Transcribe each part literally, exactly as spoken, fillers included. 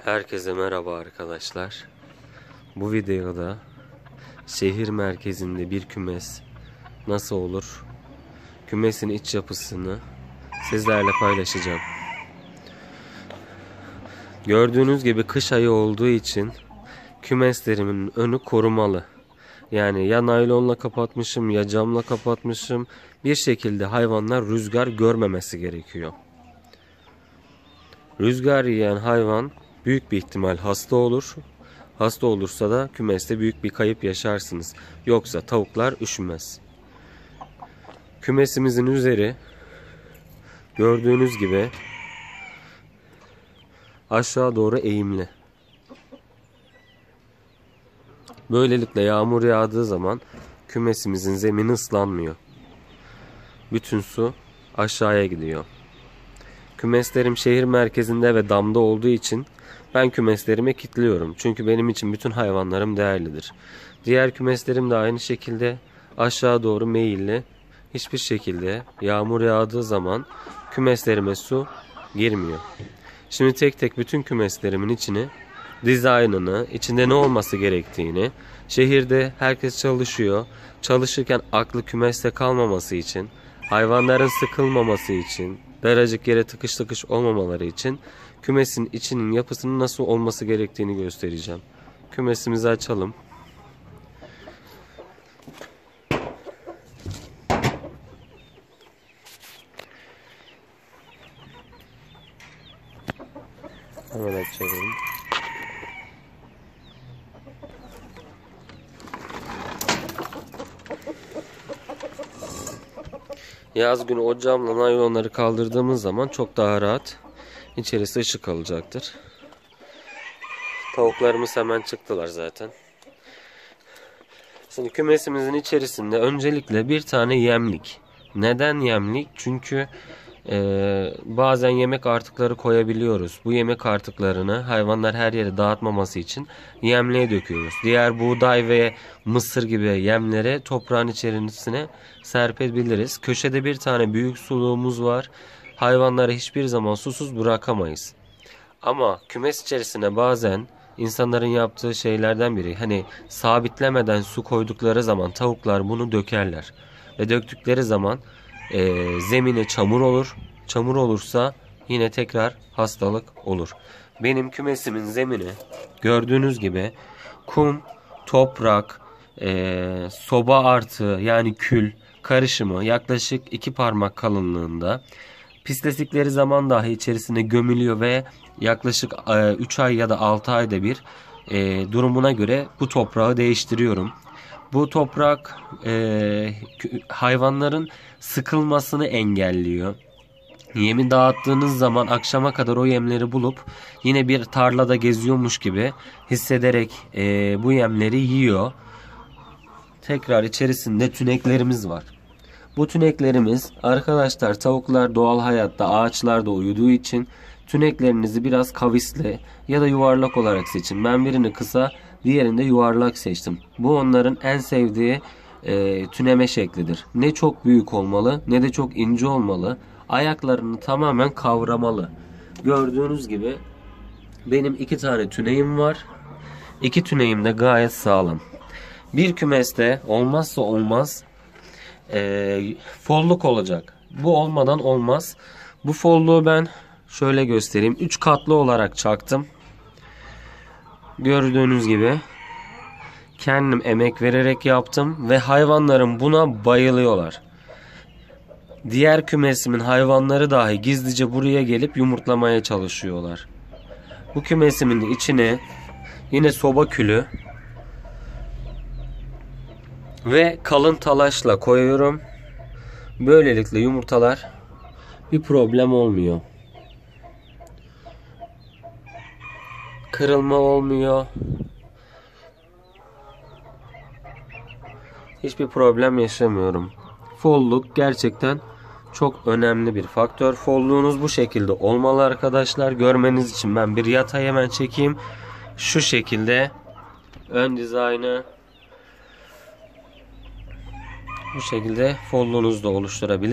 Herkese merhaba arkadaşlar. Bu videoda şehir merkezinde bir kümes nasıl olur? Kümesin iç yapısını sizlerle paylaşacağım. Gördüğünüz gibi kış ayı olduğu için kümeslerimin önü korumalı. Yani ya naylonla kapatmışım ya camla kapatmışım. Bir şekilde hayvanlar rüzgar görmemesi gerekiyor. Rüzgar yiyen hayvan büyük bir ihtimal hasta olur. Hasta olursa da kümeste büyük bir kayıp yaşarsınız. Yoksa tavuklar üşümez. Kümesimizin üzeri gördüğünüz gibi aşağı doğru eğimli. Böylelikle yağmur yağdığı zaman kümesimizin zemini ıslanmıyor. Bütün su aşağıya gidiyor. Kümeslerim şehir merkezinde ve damda olduğu için ben kümeslerimi kilitliyorum. Çünkü benim için bütün hayvanlarım değerlidir. Diğer kümeslerim de aynı şekilde aşağı doğru meyilli. Hiçbir şekilde yağmur yağdığı zaman kümeslerime su girmiyor. Şimdi tek tek bütün kümeslerimin içini, dizaynını, içinde ne olması gerektiğini, şehirde herkes çalışıyor. Çalışırken aklı kümeste kalmaması için, hayvanların sıkılmaması için, daracık yere tıkış tıkış olmamaları için kümesin içinin yapısının nasıl olması gerektiğini göstereceğim. Kümesimizi açalım. Hemen açalım. Yaz günü o camla naylonları kaldırdığımız zaman çok daha rahat içerisi ışık alacaktır. Tavuklarımız hemen çıktılar zaten. Şimdi kümesimizin içerisinde öncelikle bir tane yemlik. Neden yemlik? Çünkü e, bazen yemek artıkları koyabiliyoruz. Bu yemek artıklarını hayvanlar her yere dağıtmaması için yemliğe döküyoruz. Diğer buğday ve mısır gibi yemleri toprağın içerisine serpebiliriz. Köşede bir tane büyük suluğumuz var. Hayvanları hiçbir zaman susuz bırakamayız. Ama kümes içerisine bazen insanların yaptığı şeylerden biri, hani sabitlemeden su koydukları zaman tavuklar bunu dökerler. Ve döktükleri zaman e, zemine çamur olur. Çamur olursa yine tekrar hastalık olur. Benim kümesimin zemini gördüğünüz gibi kum, toprak, e, soba artı yani kül karışımı yaklaşık iki parmak kalınlığında. Pisledikleri zaman dahi içerisine gömülüyor ve yaklaşık üç ay ya da altı ayda bir e, durumuna göre bu toprağı değiştiriyorum. Bu toprak e, hayvanların sıkılmasını engelliyor. Yemi dağıttığınız zaman akşama kadar o yemleri bulup yine bir tarlada geziyormuş gibi hissederek e, bu yemleri yiyor. Tekrar içerisinde tüneklerimiz var. Bu tüneklerimiz arkadaşlar, tavuklar doğal hayatta ağaçlarda uyuduğu için tüneklerinizi biraz kavisli ya da yuvarlak olarak seçin. Ben birini kısa, diğerini de yuvarlak seçtim. Bu onların en sevdiği e, tüneme şeklidir. Ne çok büyük olmalı ne de çok ince olmalı. Ayaklarını tamamen kavramalı. Gördüğünüz gibi benim iki tane tüneğim var. İki tüneğim de gayet sağlam. Bir kümeste olmazsa olmaz e, folluk olacak. Bu olmadan olmaz. Bu folluğu ben şöyle göstereyim. üç katlı olarak çaktım. Gördüğünüz gibi kendim emek vererek yaptım ve hayvanlarım buna bayılıyorlar. Diğer kümesimin hayvanları dahi gizlice buraya gelip yumurtlamaya çalışıyorlar. Bu kümesimin de içine yine soba külü ve kalın talaşla koyuyorum. Böylelikle yumurtalar bir problem olmuyor. Kırılma olmuyor. Hiçbir problem yaşamıyorum. Folluk gerçekten çok önemli bir faktör. Folluğunuz bu şekilde olmalı arkadaşlar. Görmeniz için ben bir yatay hemen çekeyim. Şu şekilde ön dizaynı bu şekilde folluğunuzu da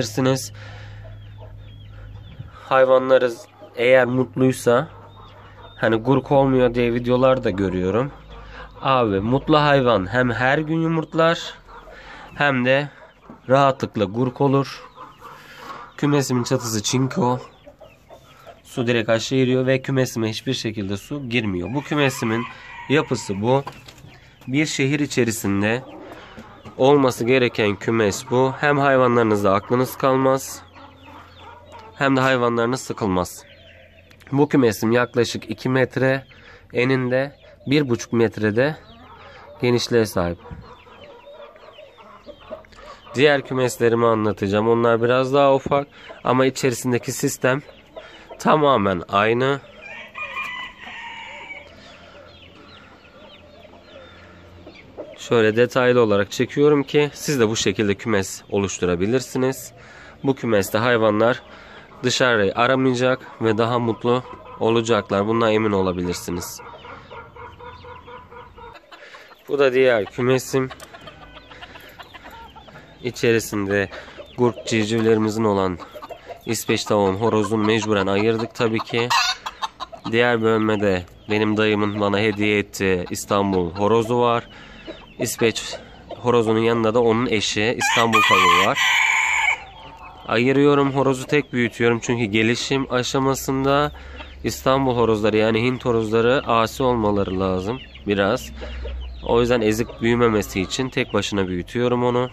oluşturabilirsiniz. Hayvanlarınız eğer mutluysa hani gurk olmuyor diye videolar da görüyorum. Abi mutlu hayvan hem her gün yumurtlar hem de rahatlıkla gurk olur. Kümesimin çatısı çinko. Su direkt aşağı iniyor ve kümesime hiçbir şekilde su girmiyor. Bu kümesimin yapısı bu. Bir şehir içerisinde olması gereken kümes bu. Hem hayvanlarınızda aklınız kalmaz hem de hayvanlarınız sıkılmaz. Bu kümesim yaklaşık iki metre eninde, bir buçuk metrede genişliğe sahip. Diğer kümeslerimi anlatacağım. Onlar biraz daha ufak ama içerisindeki sistem tamamen aynı. Şöyle detaylı olarak çekiyorum ki siz de bu şekilde kümes oluşturabilirsiniz. Bu kümeste hayvanlar dışarıyı aramayacak ve daha mutlu olacaklar. Bundan emin olabilirsiniz. Bu da diğer kümesim. İçerisinde gurk civcivlerimizin olan İsveç tavuğun, horozun mecburen ayırdık tabii ki. Diğer bölmede benim dayımın bana hediye ettiği İstanbul horozu var. İsveç horozunun yanında da onun eşi İstanbul tavuğu var. Ayırıyorum, horozu tek büyütüyorum çünkü gelişim aşamasında İstanbul horozları yani Hint horozları asi olmaları lazım biraz. O yüzden ezik büyümemesi için tek başına büyütüyorum onu.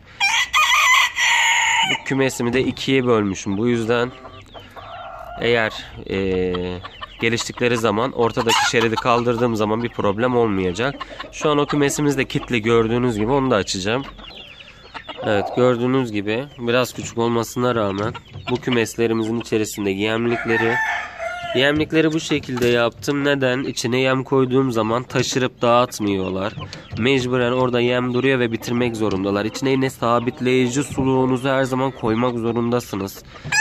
Bu kümesimi de ikiye bölmüşüm. Bu yüzden eğer ee, geliştikleri zaman ortadaki şeridi kaldırdığım zaman bir problem olmayacak. Şu an o kümesimiz de kilitli, gördüğünüz gibi onu da açacağım. Evet, gördüğünüz gibi biraz küçük olmasına rağmen bu kümeslerimizin içerisinde yemlikleri Yemlikleri bu şekilde yaptım. Neden? İçine yem koyduğum zaman taşırıp dağıtmıyorlar. Mecburen orada yem duruyor ve bitirmek zorundalar. İçine yine sabitleyici suluğunuzu her zaman koymak zorundasınız.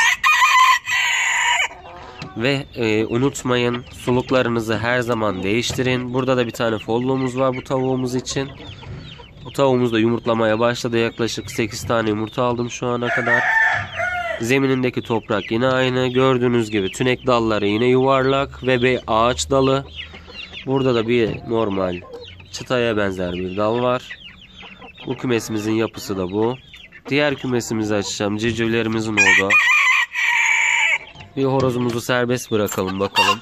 Ve e, unutmayın, suluklarınızı her zaman değiştirin. Burada da bir tane folluğumuz var bu tavuğumuz için. Bu tavuğumuz da yumurtlamaya başladı. Yaklaşık sekiz tane yumurta aldım şu ana kadar. Zeminindeki toprak yine aynı. Gördüğünüz gibi tünek dalları yine yuvarlak ve bir ağaç dalı. Burada da bir normal çıtaya benzer bir dal var. Bu kümesimizin yapısı da bu. Diğer kümesimizi açacağım. Civcivlerimizin oldu. Bir horozumuzu serbest bırakalım bakalım.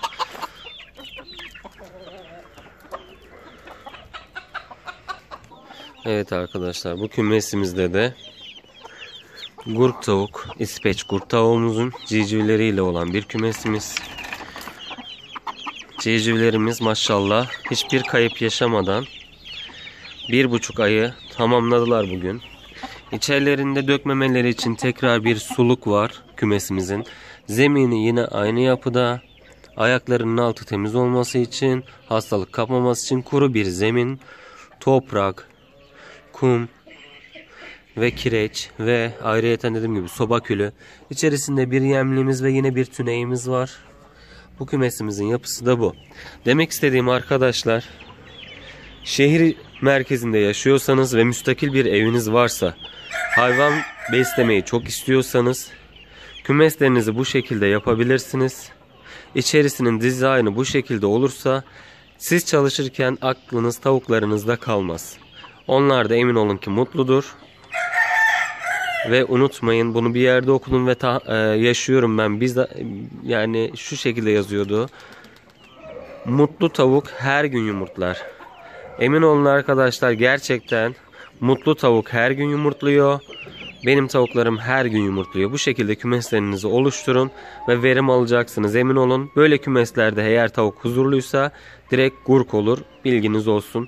Evet arkadaşlar, bu kümesimizde de gurk tavuk, İsveç gurk tavuğumuzun civcivleriyle olan bir kümesimiz. Civcivlerimiz maşallah hiçbir kayıp yaşamadan bir buçuk ayı tamamladılar bugün. İçerilerinde dökmemeleri için tekrar bir suluk var kümesimizin. Zemini yine aynı yapıda. Ayaklarının altı temiz olması için, hastalık kapmaması için kuru bir zemin, toprak, kum ve kireç ve ayrıyeten dediğim gibi soba külü. İçerisinde bir yemliğimiz ve yine bir tüneğimiz var. Bu kümesimizin yapısı da bu. Demek istediğim arkadaşlar, şehir merkezinde yaşıyorsanız ve müstakil bir eviniz varsa, hayvan beslemeyi çok istiyorsanız kümeslerinizi bu şekilde yapabilirsiniz. İçerisinin dizaynı bu şekilde olursa siz çalışırken aklınız tavuklarınızda kalmaz. Onlar da emin olun ki mutludur. Ve unutmayın, bunu bir yerde okudum ve ta, e, yaşıyorum ben. Biz de, yani şu şekilde yazıyordu. Mutlu tavuk her gün yumurtlar. Emin olun arkadaşlar, gerçekten mutlu tavuk her gün yumurtluyor. Benim tavuklarım her gün yumurtluyor. Bu şekilde kümeslerinizi oluşturun ve verim alacaksınız. Emin olun, böyle kümeslerde eğer tavuk huzurluysa direkt gurk olur. Bilginiz olsun.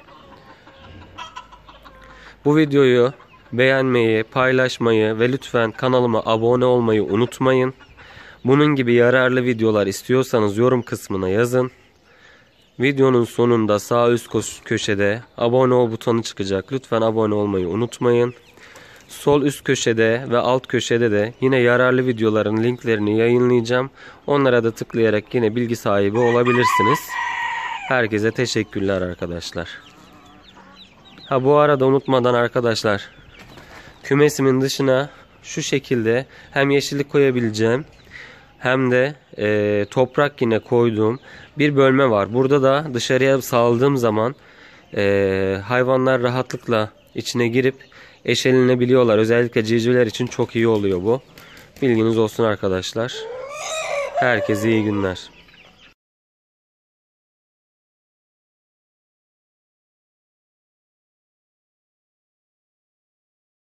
Bu videoyu beğenmeyi, paylaşmayı ve lütfen kanalıma abone olmayı unutmayın. Bunun gibi yararlı videolar istiyorsanız yorum kısmına yazın. Videonun sonunda sağ üst köşede abone ol butonu çıkacak. Lütfen abone olmayı unutmayın. Sol üst köşede ve alt köşede de yine yararlı videoların linklerini yayınlayacağım. Onlara da tıklayarak yine bilgi sahibi olabilirsiniz. Herkese teşekkürler arkadaşlar. Ha bu arada unutmadan arkadaşlar, kümesimin dışına şu şekilde hem yeşillik koyabileceğim hem de e, toprak yine koyduğum bir bölme var. Burada da dışarıya saldığım zaman e, hayvanlar rahatlıkla içine girip eşelenebiliyorlar. Özellikle civcivler için çok iyi oluyor bu. Bilginiz olsun arkadaşlar. Herkese iyi günler.